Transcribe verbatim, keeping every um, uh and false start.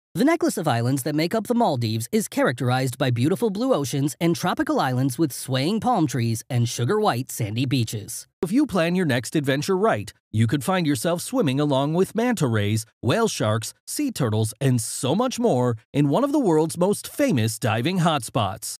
The necklace of islands that make up the Maldives is characterized by beautiful blue oceans and tropical islands with swaying palm trees and sugar-white sandy beaches. If you plan your next adventure right, you could find yourself swimming along with manta rays, whale sharks, sea turtles, and so much more in one of the world's most famous diving hotspots.